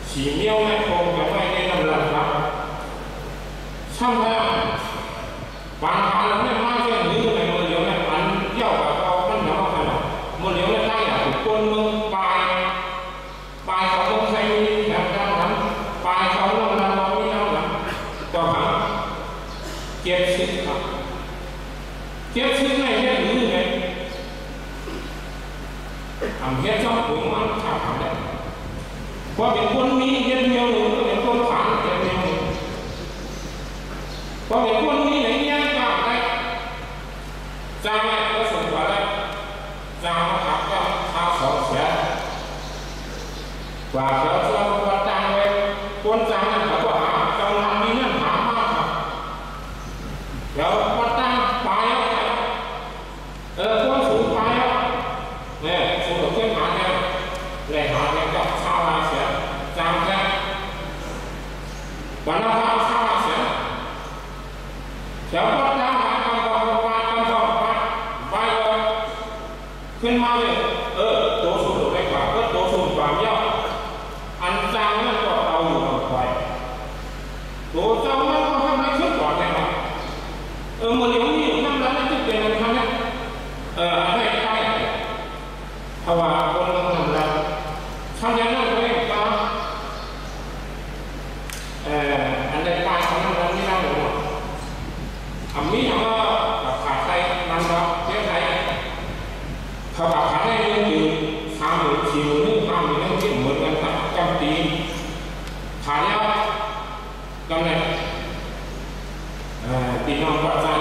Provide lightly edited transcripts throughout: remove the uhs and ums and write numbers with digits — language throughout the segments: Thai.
chỉ miêu này không cái này nên làm lần lắm xong rồi bạn họ là này mang cái những này một điều này ăn dầu và có phân nó phải là một điều này tay là của quân mương bài bài có không xanh làm ra lắm bài không làm nó với nhau lắm cho bạn kiếp sức này hết những này hết trong cũng ăn thảo thảo đấy có những quân Mỹ rất nhiều người có những quân phản rất nhiều người có những quân Mỹ đánh nhanh vào đây ra mẹ có sủng vào đây ra nó học cho sao sống sẽ và kéo cho con trang lên quân trang là có quả hả trong năm đi nhân hả mà kéo con trang bài quân phủ bài nè phủ được cái hả này để hả này cho sao là sẽ trang ra và nó sao sao là sẽ kéo con trang hả vai khuyên mau đi tố số được cái quả cất tố số vào nhau ăn trang nó có đau nhiều ở ngoài tố trong nó có hai chút quả này mà một điều nhiều năm đó nó thực tiền làm thằng ấy ở này tay hoặc là con làm là xong rồi nó có cái ta anh đây tay không nó làm như nào được không mỹ nó khả tay làm đó thế nàyเขาบอกเขาได้เรื่องอยู่ทำหรือคิวนึกทำหรือเรื่องที่เหมือนกันครับจำปีขายแล้วกำไรปีน้องปัจจัย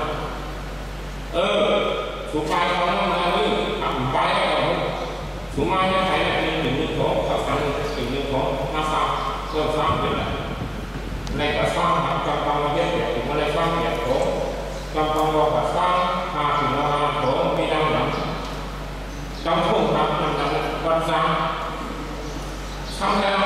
สุภาพเขาต้องมาด้วยทำไปแล้วสุมาจะใช้ในหนึ่งของเขาสั่งหนึ่งของมาสร้างเพื่อสร้างเป็นในกระสร้างทำกำลังเยอะแยะถึงอะไรสร้างเนี่ยของกำลังเรากระสร้างหาถึงมาของมีดังนั้นtrong không pháp là quan sát xong theo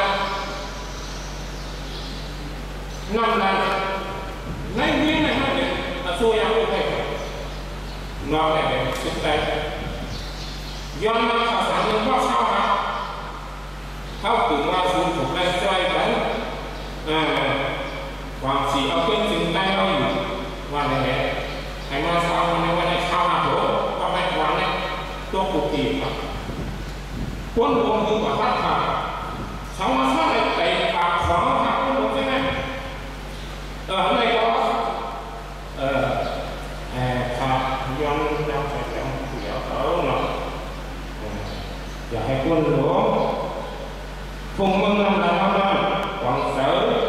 năm là ngay nguyên này hai cái là xuôi áo được này nó này để sức tay do nó khảo sát những bao sao hả thao tử qua xuống thuộc này xoay cái hoàng chỉ ở bên dừng tay nóอยู่và này hay mà sao này này sao hả bố có mấy quán nàyตัวปกติครับคนรวมถึงกับพัดขาสองมาสร้างในปากของหักคนรวมใช่ไหมในก็ขาย้อนเราใส่แล้วเดี๋ยวเขาเนาะอยากให้คนรวมพงมึงนำละน้ำมันหวังเสริม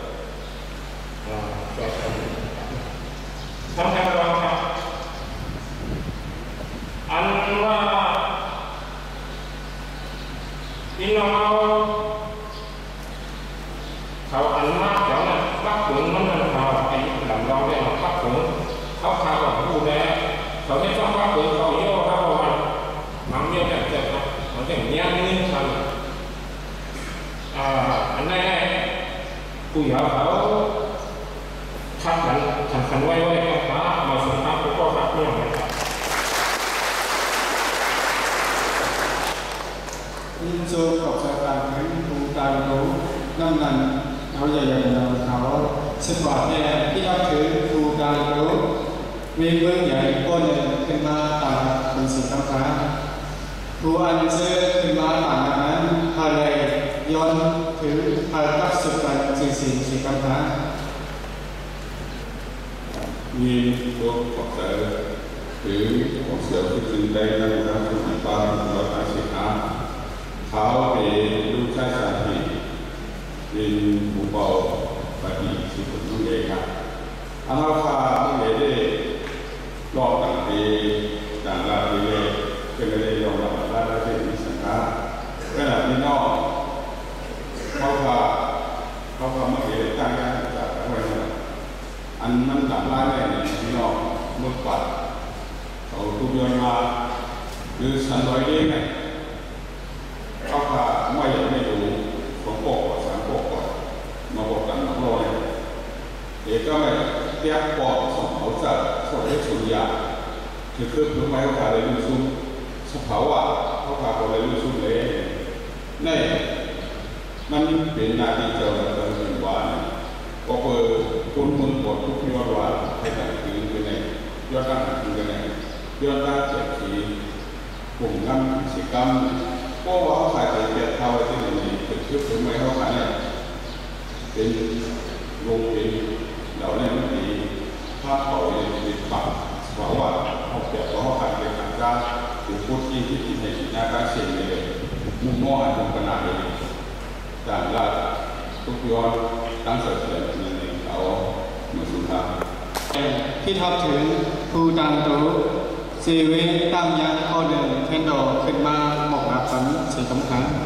ทำแทนเราครับอันว่าที่เราเขาอันมากแล้วนะปักถึงมันเขาไอ้หลังเราเนี่ยปักถึงเขาพาของผู้แดงเขาไม่ชอบปักถึงเขาเยอะเขาบอกว่าน้ำเยอะแบบเจ็บมันจะเงี้ยนิ่งทันอันนี้ผู้ใหญ่เขาทักกันไว้ก็ฟ้ามาสัมภาษณ์ก็ทักเรื่องอะไร in số học sinh tại những khu đại đấu năm lầnเขาใหญ่ๆเราเขาสปอร์ตเนี่ยที่นับถือครูการรู้มีเบื้องใหญ่ก้นขึ้นมาต่างเป็นสิ่งสำคัญครูอันเชิญขึ้นมาต่างนั้นอะไรย้อนถือภารกิจสุดท้ายสิ่งสำคัญมีตัวขอบใจหรือของเสือที่จึงได้ในการฝึกปฏิบัติอาชีพเขาเป็นลูกชายสามีเป็นบุปผาปฏิสิทธิ์ลูกเองครับอาณาคาลูกเองได้รอบต่างปีต่างราปีเลยเป็นอะไรยอมรับได้และเป็นมิสังฆะขณะที่นอกเขาพามาเห็นตั้งใจจากอะไรอันมันหลังร้านในที่นอกเมื่อปัดเขาทุกย้อนมาหรือสันลอยเองไงเขาพาไม่รู้ของปกสามปกก่อนมาบอกกันมาโรยเด็กก็ไม่เตี้ยปอกสองเขาจัดสดให้สุริยาคือเพื่อไม่ให้เขาได้รู้ซุ่มสภาวะเขาพาเขาได้รู้ซุ่มเลยนี่ ในมันเป็นหน้าที่เจ้าหน้าที่ว่าก็เปิดคนเมืองกดทุกยอดว่าให้ต่างคือกันไหนยอดตั้งคือกันไหนยอดตั้งเจ็ดทีกลุ่มงานกิจกรรมก็ว่าเขาขายไปเจ็ดเท่าที่ไหนเป็นชุดถึงไม่เขาขายเนี่ยเป็นโรงเป็นเหล่านี้มันมีภาพเขาเนี่ยเป็นปากเพราะว่าเขาเปรียบเขาขายเป็นการจ้างหรือพูดที่ในหน้าการเสียงเลยมุ่งมั่นมุ่งขนาดเลยจากละทุกยอดตั้งเสถียรในเขาเมื่อสุดท้ายที่ทับถึงผู้ตังรู้ชีวิตตั้งยันข้อหนึ่งเทนโดขึ้นมาหมกรับสันสีสำคัญ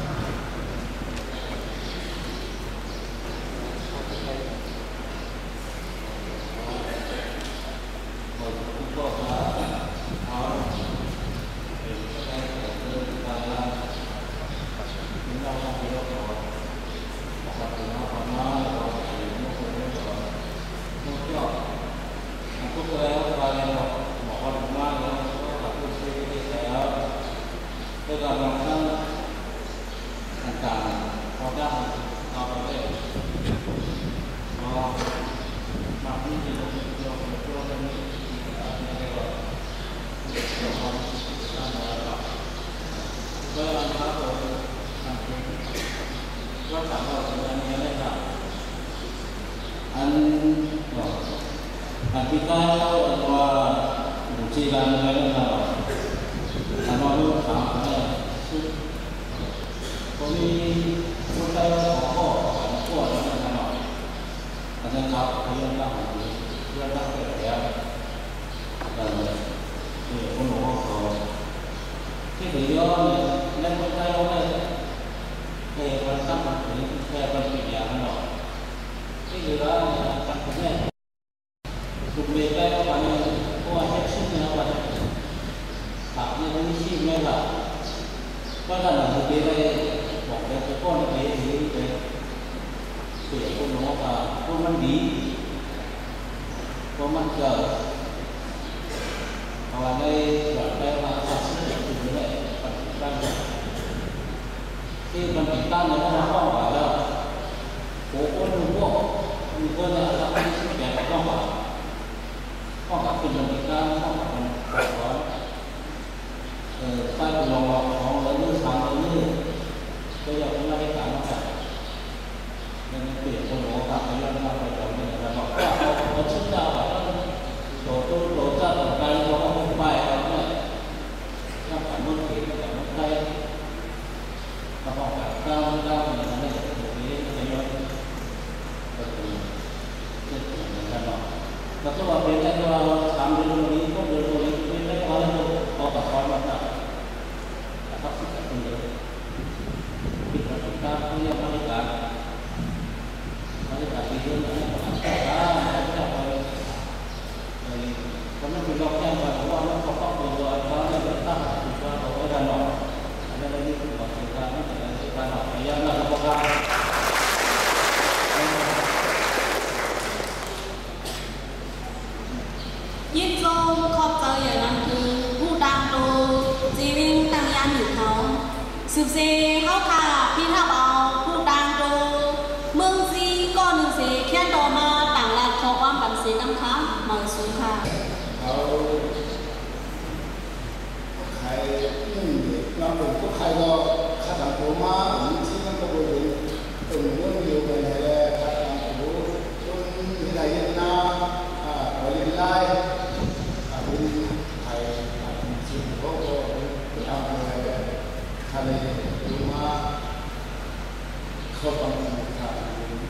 kita bahwa ujian mereka sama lu sama kami kita kok ada sama ada kau yang tak dia tak kerja dan ini pun orang cái điều đó nên con trai ông này về quan sát mặt thì về quan điểm nhà nó cái điều đó là quan trọng nhất thuộc về cái các bạn có ai hết sức nào bạn tạo nên cái gì này là có là thực tế đây bỏ cái con này thì cái tuổi con nó là conมันดีconมันเกิดvà đây gọi đây là sản xuất từ cái này phần tăng khi phần tăng này nó không phải là cố quân đúng quân là nó không sức khỏe không phải phần tăng không phải có tay của lòng nó lớn như sáng lớn như bây giờ chúng ta cái cả nó phải nên tuyển con nó cảm thấy là nó phải trở nên là nó có sức nào phải tổ chức ở cái nó không phải là nó phải muốn thế nó phải muốn đây và họ phải cao thì nó để một cái nó và tôi bảo bên đây nó làm được lý không được lý bên đây có lên có cả con mặt nào là bác sĩ cả từng đấy khi mà chúng ta không nhận ra cả thì hơn nữa là karena blognya bahwa orang pokok bahwa orang bertah juga bahwa dan ada lagi buat kita dengan kita yang ada pokok ยิ่งโจมขอบใจอย่างนั้นคือผู้ดังโตจีวิงตั้งยันอยู่เขาสืบเสเขาค่ะพี่ทับเอาผู้ดังโตเมืองซีก็หนึ่งเสแค่ต่อมาต่างหลักขอความบันเสน้ำค้ำเหมือนสูงค่ะเขาใครเราเป็นพวกใครก็ข้าทำตัวมาที่นั่นก็เป็นเรื่องเดียวกันเลยข้าทำตัวต้นที่ไหนนาเราเรียนได้เป็นใครจริงก็ทำอะไรข้าเลยตัวมาเขาต้องทำ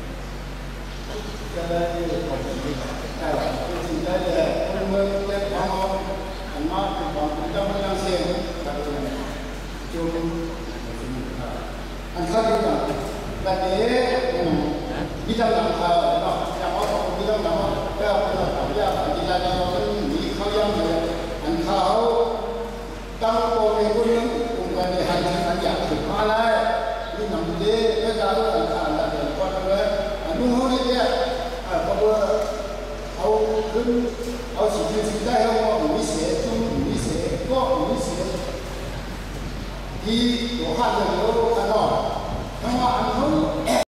ก็ได้ผมได้จริงได้เลยคนเมืองเล็กน้อยอันมากเป็นความเป็นเจ้าพนักเสียงกับตัวจุดอันข้าดีกว่าแบบนี้ที่ทำหลังเนาะอย่างว่าผมที่ทำหลังก็เป็นแบบอย่างที่เราจะต้องมีเขายังเลยอันเขาตั้งโปรในคนนึงองค์การในหันหันอยากถึงมาเลยนี่นำดีก็จะรู้อันขาดแต่เดี๋ยวก่อนเลยอันนู้นเขาเนี่ยเพราะว่าเอาขึ้นเอาสิ่งที่ได้เอาวิเศษจุ่มวิเศษก็วิเศษที่หัวข้าจะรู้